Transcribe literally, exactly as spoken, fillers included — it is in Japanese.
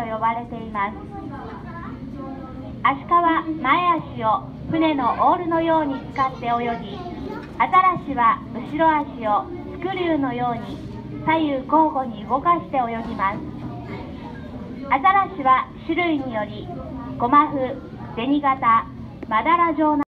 と呼ばれています。アシカは前足を船のオールのように使って泳ぎ、アザラシは後ろ足をスクリューのように左右交互に動かして泳ぎます。アザラシは種類によりゴマフ、銭形、まだら状な